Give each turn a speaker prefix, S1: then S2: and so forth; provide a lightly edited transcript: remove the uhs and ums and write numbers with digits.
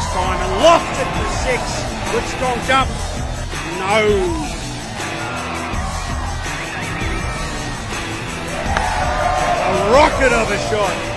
S1: time and lofted for 6. Good strong jump. No. A rocket of a shot.